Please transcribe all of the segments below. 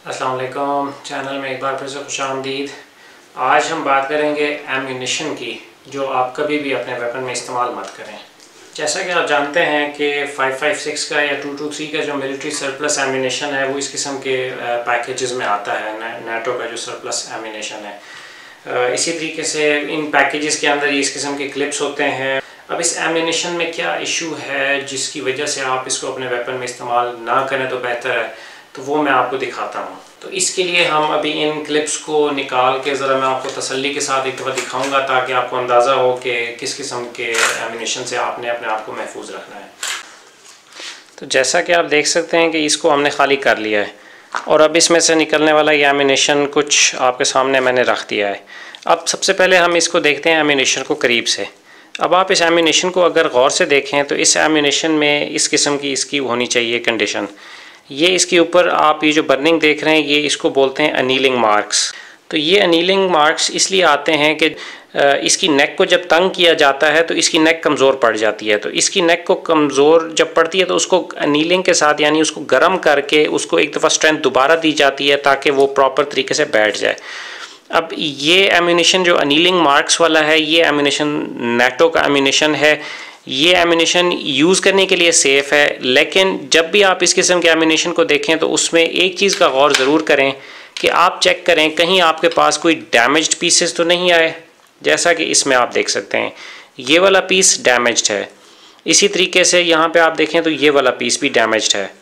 अस्सलाम वालेकुम, चैनल में एक बार फिर से खुशामदीद। आज हम बात करेंगे एम्यूनिशन की, जो आप कभी भी अपने वेपन में इस्तेमाल मत करें। जैसा कि आप जानते हैं कि 556 का या 223 का जो मिलिट्री सरप्लस एम्यूनिशन है वो इस किस्म के पैकेजेस में आता है। नाटो का जो सरप्लस एम्यूनिशन है, इसी तरीके से इन पैकेजेस के अंदर इस किस्म के क्लिप्स होते हैं। अब इस एम्यूनिशन में क्या इशू है जिसकी वजह से आप इसको अपने वेपन में इस्तेमाल ना करें तो बेहतर है, तो वो मैं आपको दिखाता हूँ। तो इसके लिए हम अभी इन क्लिप्स को निकाल के ज़रा मैं आपको तसल्ली के साथ एक दफ़ा दिखाऊंगा ताकि आपको अंदाज़ा हो कि किस किस्म के एम्यूनिशन से आपने अपने आप को महफूज रखना है। तो जैसा कि आप देख सकते हैं कि इसको हमने खाली कर लिया है और अब इसमें से निकलने वाला ये एम्यूनिशन कुछ आपके सामने मैंने रख दिया है। अब सबसे पहले हम इसको देखते हैं एम्यूनिशन को करीब से। अब आप इस एम्यूनिशन को अगर गौर से देखें तो इस एम्यूनिशन में इस किस्म की इसकी होनी चाहिए कंडीशन। ये इसके ऊपर आप ये जो बर्निंग देख रहे हैं ये इसको बोलते हैं अनीलिंग मार्क्स। तो ये अनीलिंग मार्क्स इसलिए आते हैं कि इसकी नेक को जब तंग किया जाता है तो इसकी नेक कमज़ोर पड़ जाती है। तो इसकी नेक को कमज़ोर जब पड़ती है तो उसको अनीलिंग के साथ यानी उसको गर्म करके उसको एक दफ़ा स्ट्रेंथ दोबारा दी जाती है ताकि वो प्रॉपर तरीके से बैठ जाए। अब ये एम्यूनिशन जो अनीलिंग मार्क्स वाला है ये एम्यूनिशन नाटो का एम्यूनिशन है। ये एम्यूनिशन यूज़ करने के लिए सेफ़ है, लेकिन जब भी आप इस किस्म के एम्यूनिशन को देखें तो उसमें एक चीज़ का गौर ज़रूर करें कि आप चेक करें कहीं आपके पास कोई डैमेज्ड पीसेस तो नहीं आए। जैसा कि इसमें आप देख सकते हैं ये वाला पीस डैमेज्ड है। इसी तरीके से यहाँ पे आप देखें तो ये वाला पीस भी डैमेज्ड है।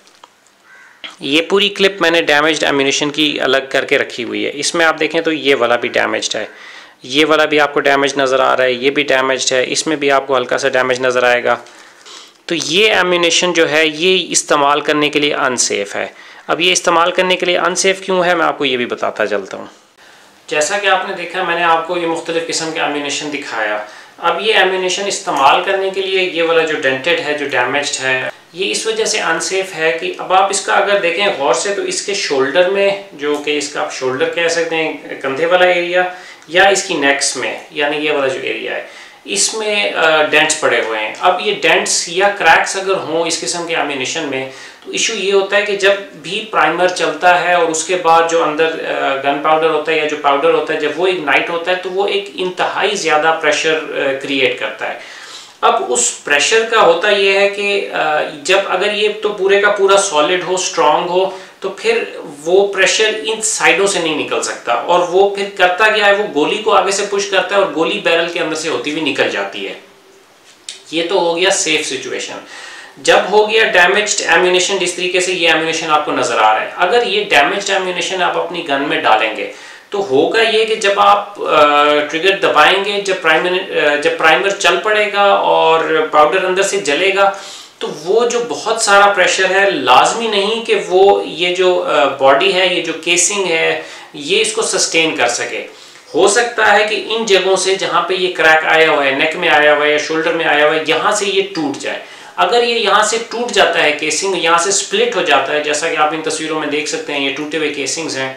ये पूरी क्लिप मैंने डैमेज्ड एम्यूनिशन की अलग करके रखी हुई है। इसमें आप देखें तो ये वाला भी डैमेज्ड है, ये वाला भी आपको डैमेज नज़र आ रहा है, ये भी डैमेज्ड है, इसमें भी आपको हल्का सा डैमेज नज़र आएगा। तो ये एम्यूनिशन जो है ये इस्तेमाल करने के लिए अनसेफ़ है। अब ये इस्तेमाल करने के लिए अनसेफ़ क्यों है मैं आपको ये भी बताता चलता हूँ। जैसा कि आपने देखा मैंने आपको ये मुख्तलिफ़ किस्म के एम्यूनिशन दिखाया। अब ये एम्यूनिशन इस्तेमाल करने के लिए ये वाला जो डेंटेड है, जो डैमेज्ड है, ये इस वजह से अनसेफ़ है कि अब आप इसका अगर देखें गौर से तो इसके शोल्डर में, जो कि इसका आप शोल्डर कह सकते हैं कंधे वाला एरिया, या इसकी नेक्स में यानी ये वाला जो एरिया है इसमें डेंट्स पड़े हुए हैं। अब ये डेंट्स या क्रैक्स अगर हों इस किस्म के एम्यूनिशन में तो इशू ये होता है कि जब भी प्राइमर चलता है और उसके बाद जो अंदर गन पाउडर होता है या जो पाउडर होता है जब वो इग्नाइट होता है तो वो एक इंतहाई ज़्यादा प्रेशर क्रिएट करता है। अब उस प्रेशर का होता यह है कि जब अगर ये तो पूरे का पूरा सॉलिड हो, स्ट्रॉन्ग हो, तो फिर वो प्रेशर इन साइडों से नहीं निकल सकता और वो फिर करता क्या है, वो गोली को आगे से पुश करता है और गोली बैरल के अंदर से होती हुई निकल जाती है। ये तो हो गया सेफ सिचुएशन। जब हो गया डैमेज्ड एम्यूनिशन, जिस तरीके से ये एम्यूनिशन आपको नजर आ रहा है, अगर ये डैमेज्ड एम्यूनिशन आप अपनी गन में डालेंगे तो होगा ये कि जब आप ट्रिगर दबाएंगे, जब प्राइमर चल पड़ेगा और पाउडर अंदर से जलेगा तो वो जो बहुत सारा प्रेशर है, लाजमी नहीं कि वो ये जो बॉडी है, ये जो केसिंग है, ये इसको सस्टेन कर सके। हो सकता है कि इन जगहों से जहाँ पे ये क्रैक आया हुआ है, नेक में आया हुआ है या शोल्डर में आया हुआ है, यहाँ से ये टूट जाए। अगर ये यहाँ से टूट जाता है, केसिंग यहाँ से स्प्लिट हो जाता है, जैसा कि आप इन तस्वीरों में देख सकते हैं ये टूटे हुए केसिंग्स हैं,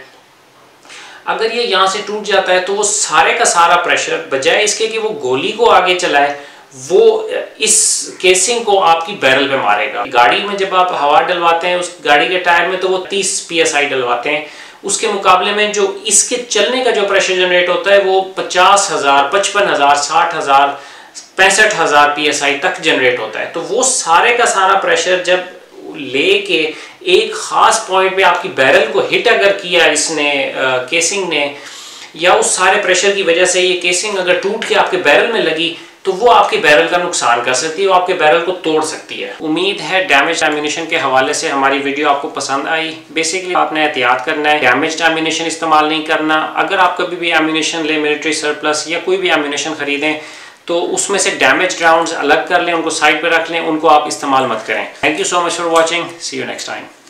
अगर ये यहाँ से टूट जाता है तो वो सारे का सारा प्रेशर बजाय इसके कि वो गोली को आगे चलाए वो इस केसिंग को आपकी बैरल पे मारेगा। गाड़ी में जब आप हवा डलवाते हैं उस गाड़ी के टायर में तो वो 30 PSI डलवाते हैं, उसके मुकाबले में जो इसके चलने का जो प्रेशर जनरेट होता है वो 50,000, 55,000, 60,000, 65,000 PSI तक जनरेट होता है। तो वो सारे का सारा प्रेशर जब लेके एक ख़ास पॉइंट पे आपकी बैरल को हिट अगर किया इसने केसिंग ने, या उस सारे प्रेशर की वजह से ये केसिंग अगर टूट के आपके बैरल में लगी तो वो आपके बैरल का नुकसान कर सकती है, वो आपके बैरल को तोड़ सकती है। उम्मीद है डैमेज एम्यूनिशन के हवाले से हमारी वीडियो आपको पसंद आई। बेसिकली आपने एहतियात करना है, डैमेज एम्यूनिशन इस्तेमाल नहीं करना। अगर आप कभी भी एम्यूनिशन ले, मिलिट्री सरप्लस या कोई भी एम्यूनिशन खरीदें तो उसमें से डैमेज राउंड्स अलग कर लें, उनको साइड पर रख लें, उनको आप इस्तेमाल मत करें। Thank you so much for watching, see you next time.